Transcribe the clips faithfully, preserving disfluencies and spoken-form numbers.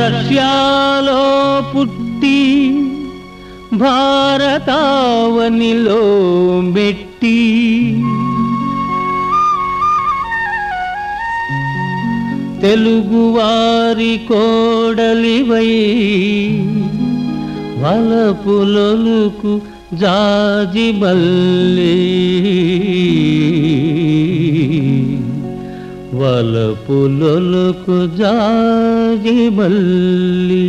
రష్యాలో పుట్టి భారతావనిలో మెట్టి తెలుగువారి కోడలివై వలపులొలుకు జాజిమల్లి వలపులొలుకు జాజిమల్లి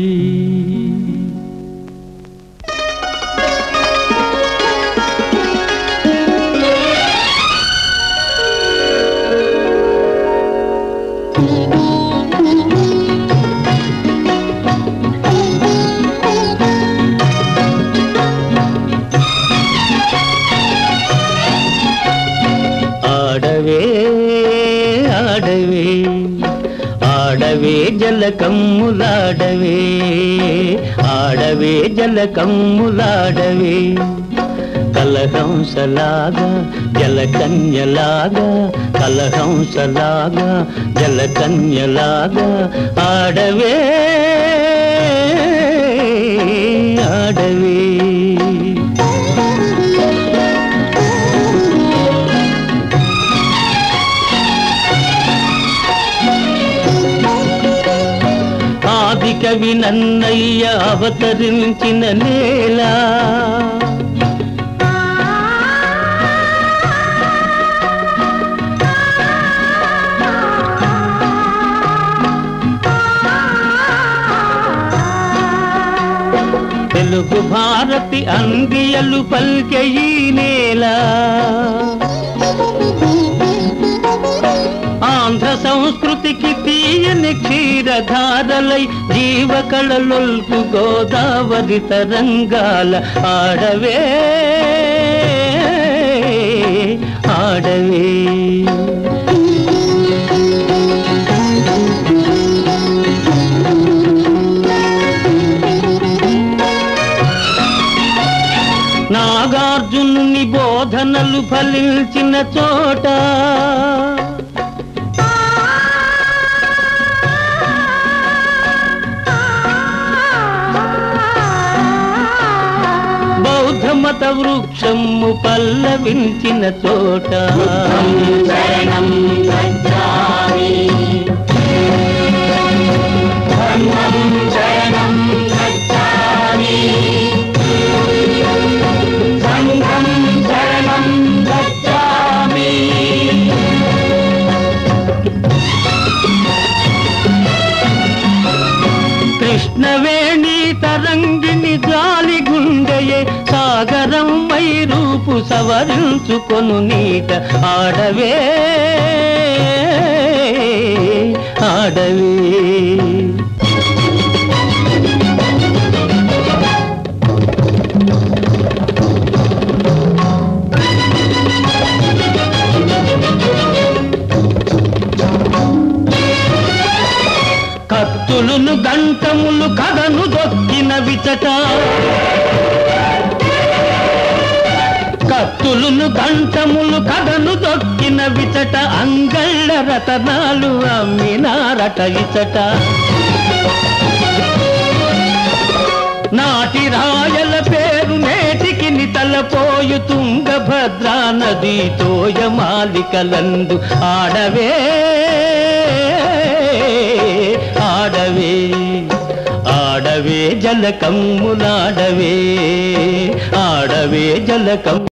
ఆడవే ఆడవే ఆడవే జలకమ్ములాడవే ఆడవే జలకమ్ములాడవే కలహంసలాగా జలకన్యలాగా కలహంసలాగా జలకన్యలాగా ఆడవే ఆడవే కవి నన్నయ్య అవతరించిన నేల తెలుగు భారతి అందియలు పల్కె ఈ నేల ఆంధ్ర సంస్కృతికి తీయని క్షీరధారలై జీవకళలొల్కు గోదావరి తరంగాల ఆడవే ఆడవే నాగార్జునుని బోధనలు ఫలించిన చోట మత వృక్షము పల్లవించిన చోట శరణం గచ్ఛామి ధర్మం శరణం గచ్ఛామి సంఘం శరణం గచ్ఛామి కృష్ణవేణి తరంగిణి జాలి గుండెయే సాగరం మై రూపు సవరించుకొను నీట ఆడవే ఆడవే కత్తులును గంటములు కథను దొక్కిన విచట కత్తులును గంటములు కథను దొక్కిన విచట అంగళ్ళ రతనాలు అమ్మినారట ఇచట నాటి రాయల పేరు నేటికి తలపోయు తుంగభద్రా నది తోయమాలికలందు ఆడవే ఆడవే ఆడవే జలకమ్ములాడవే ఆడవే జలకమ్ము